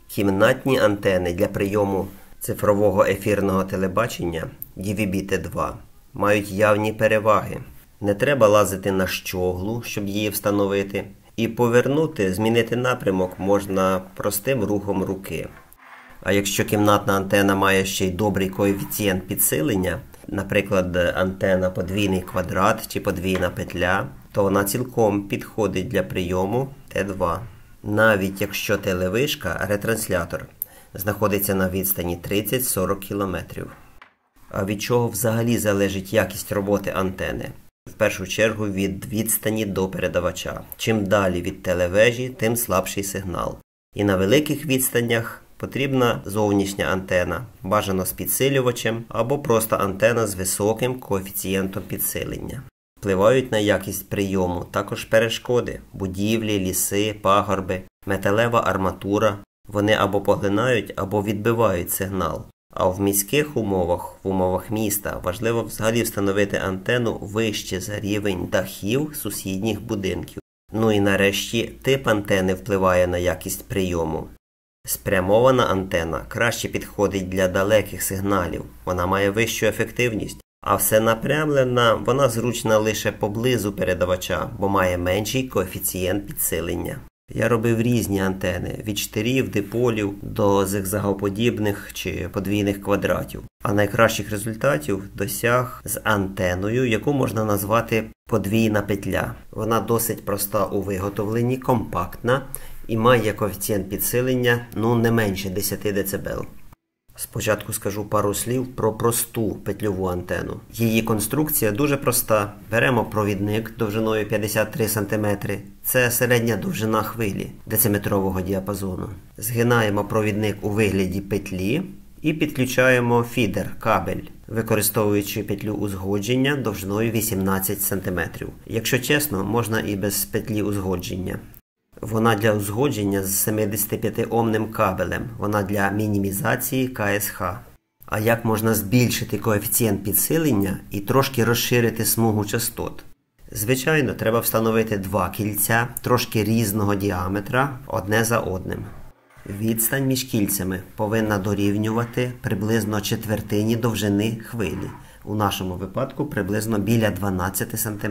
Кімнатні антени для прийому цифрового ефірного телебачення DVB-T2 мають явні переваги. Не треба лазити на щоглу, щоб її встановити, і змінити напрямок можна простим рухом руки. А якщо кімнатна антена має ще й добрий коефіцієнт підсилення, наприклад, антена подвійний квадрат чи подвійна петля, то вона цілком підходить для прийому Т2. Навіть якщо телевишка, ретранслятор, знаходиться на відстані 30-40 км. А від чого взагалі залежить якість роботи антени? В першу чергу від відстані до передавача. Чим далі від телевежі, тим слабший сигнал. І на великих відстанях потрібна зовнішня антена, бажано з підсилювачем, або просто антена з високим коефіцієнтом підсилення. Впливають на якість прийому також перешкоди, будівлі, ліси, пагорби, металева арматура. Вони або поглинають, або відбивають сигнал. А в міських умовах, в умовах міста, важливо взагалі встановити антенну вище за рівень дахів сусідніх будинків. Ну і нарешті тип антени впливає на якість прийому. Спрямована антена краще підходить для далеких сигналів, вона має вищу ефективність. А всенапрямлена, вона зручна лише поблизу передавача, бо має менший коефіцієнт підсилення. Я робив різні антени, від штирів, диполів до зигзагоподібних чи подвійних квадратів. А найкращих результатів досяг з антеною, яку можна назвати подвійна петля. Вона досить проста у виготовленні, компактна і має коефіцієнт підсилення не менше 10 дБ. Спочатку скажу пару слів про просту петльову антенну. Її конструкція дуже проста. Беремо провідник довжиною 53 см. Це середня довжина хвилі дециметрового діапазону. Згинаємо провідник у вигляді петлі і підключаємо фідер, кабель, використовуючи петлю узгодження довжиною 18 см. Якщо чесно, можна і без петлі узгодження. Вона для узгодження з 75-омним кабелем. Вона для мінімізації КСХ. А як можна збільшити коефіцієнт підсилення і трошки розширити смугу частот? Звичайно, треба встановити два кільця, трошки різного діаметра, одне за одним. Відстань між кільцями повинна дорівнювати приблизно четвертині довжини хвилі. У нашому випадку приблизно біля 12 см.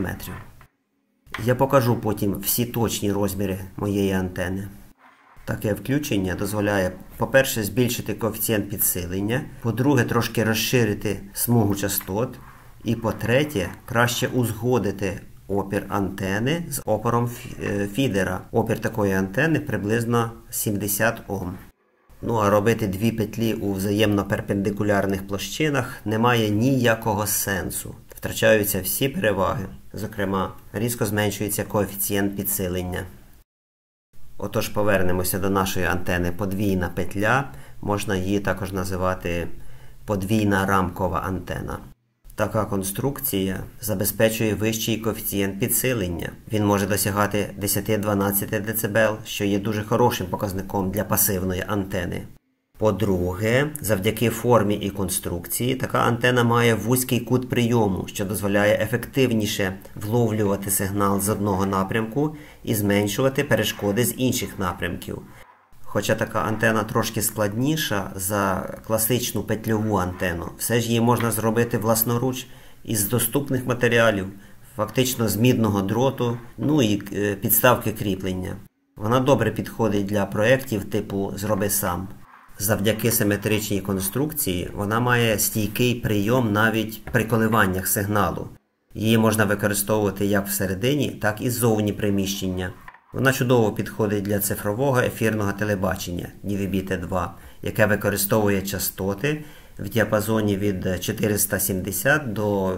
Я покажу потім всі точні розміри моєї антени. Таке включення дозволяє, по-перше, збільшити коефіцієнт підсилення, по-друге, трошки розширити смугу частот, і по-третє, краще узгодити опір антени з опором фідера. Опір такої антени приблизно 70 Ом. А робити дві петлі у взаємно перпендикулярних площинах немає ніякого сенсу. Втрачаються всі переваги. Зокрема, різко зменшується коефіцієнт підсилення. Отож, повернемося до нашої антени подвійна петля. Можна її також називати подвійна рамкова антена. Така конструкція забезпечує вищий коефіцієнт підсилення. Він може досягати 10-12 дБ, що є дуже хорошим показником для пасивної антени. По-друге, завдяки формі і конструкції, така антена має вузький кут прийому, що дозволяє ефективніше вловлювати сигнал з одного напрямку і зменшувати перешкоди з інших напрямків. Хоча така антена трошки складніша за класичну петльову антенну, все ж її можна зробити власноруч із доступних матеріалів, фактично з мідного дроту, і підставки кріплення. Вона добре підходить для проєктів типу «Зроби сам». Завдяки симетричній конструкції вона має стійкий прийом навіть при коливаннях сигналу. Її можна використовувати як всередині, так і ззовні приміщення. Вона чудово підходить для цифрового ефірного телебачення DVB-T2, яке використовує частоти в діапазоні від 470 до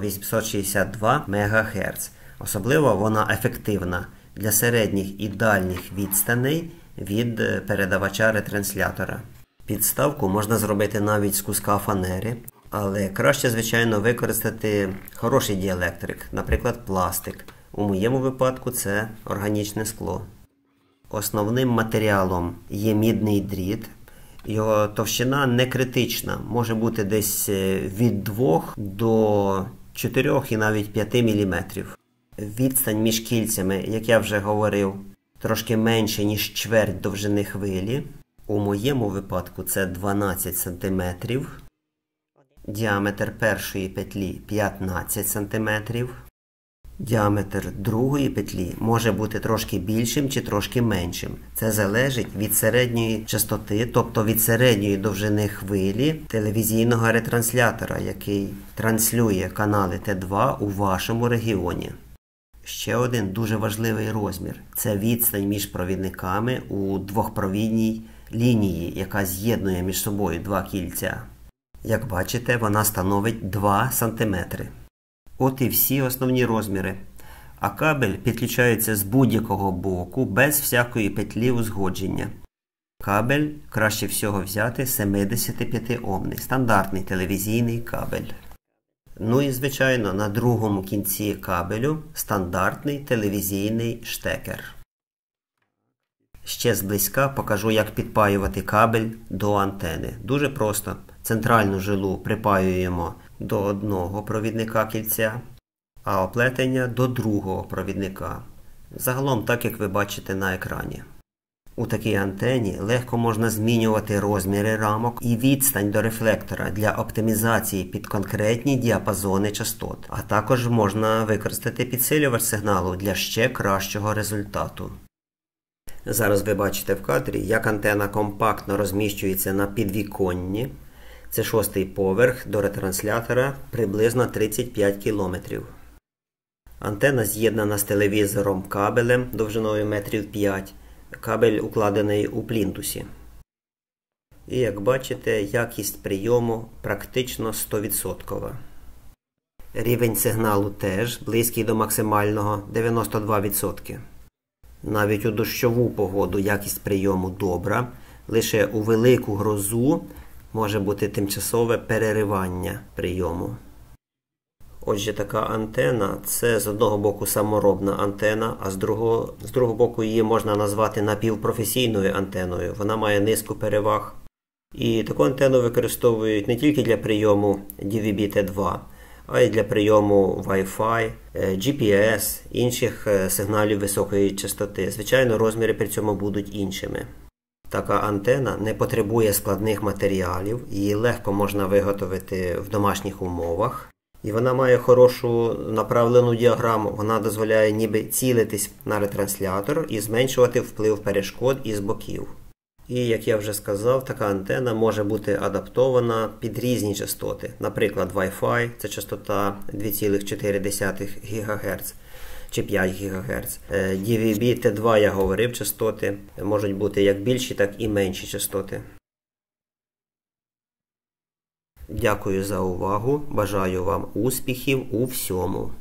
862 МГц. Особливо вона ефективна для середніх і дальніх відстаней від передавача-ретранслятора. Підставку можна зробити навіть з куска фанери, але краще, звичайно, використати хороший діелектрик, наприклад, пластик. У моєму випадку це органічне скло. Основним матеріалом є мідний дріт. Його товщина не критична, може бути десь від 2 до 4 і навіть 5 мм. Відстань між кільцями, як я вже говорив, трошки менше, ніж чверть довжини хвилі. У моєму випадку це 12 см. Діаметр першої петлі 15 см. Діаметр другої петлі може бути трошки більшим чи трошки меншим. Це залежить від середньої частоти, тобто від середньої довжини хвилі телевізійного ретранслятора, який транслює канали Т2 у вашому регіоні. Ще один дуже важливий розмір – це відстань між провідниками у двохпровідній лінії, яка з'єднує між собою два кільця. Як бачите, вона становить 2 см. От і всі основні розміри. А кабель підключається з будь-якого боку, без всякої петлі узгодження. Кабель краще всього взяти 75-омний, стандартний телевізійний кабель. Ну і, звичайно, на другому кінці кабелю стандартний телевізійний штекер. Ще зблизька покажу, як підпаювати кабель до антени. Дуже просто. Центральну жилу припаюємо до одного провідника кільця, а оплетення до другого провідника. Загалом так, як ви бачите на екрані. У такій антені легко можна змінювати розміри рамок і відстань до рефлектора для оптимізації під конкретні діапазони частот. А також можна використати підсилювач сигналу для ще кращого результату. Зараз ви бачите в кадрі, як антена компактно розміщується на підвіконні. Це 6-й поверх, до ретранслятора приблизно 35 км. Антена з'єднана з телевізором кабелем довжиною метрів 5. Кабель укладений у плінтусі. І як бачите, якість прийому практично 100%. Рівень сигналу теж близький до максимального 92%. Навіть у дощову погоду якість прийому добра, лише у велику грозу може бути тимчасове переривання прийому. Отже, така антена – це з одного боку саморобна антена, а з другого боку її можна назвати напівпрофесійною антеною. Вона має низку переваг. І таку антенну використовують не тільки для прийому DVB-T2, а й для прийому Wi-Fi, GPS, інших сигналів високої частоти. Звичайно, розміри при цьому будуть іншими. Така антена не потребує складних матеріалів, її легко можна виготовити в домашніх умовах. І вона має хорошу направлену діаграму, вона дозволяє ніби цілитись на ретранслятор і зменшувати вплив перешкод із боків. І, як я вже сказав, така антена може бути адаптована під різні частоти. Наприклад, Wi-Fi – це частота 2,4 ГГц чи 5 ГГц. DVB-T2, я говорив, частоти можуть бути як більші, так і менші частоти. Дякую за увагу, бажаю вам успіхів у всьому.